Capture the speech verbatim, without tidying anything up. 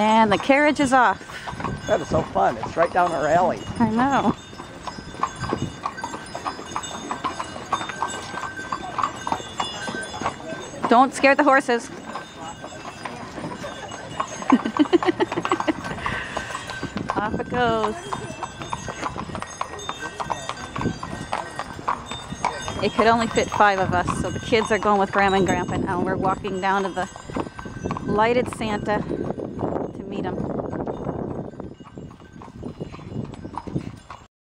And the carriage is off. That is so fun. It's right down our alley. I know. Don't scare the horses. Off it goes. It could only fit five of us, so the kids are going with Grandma and Grandpa now. We're walking down to the lighted Santa to meet them.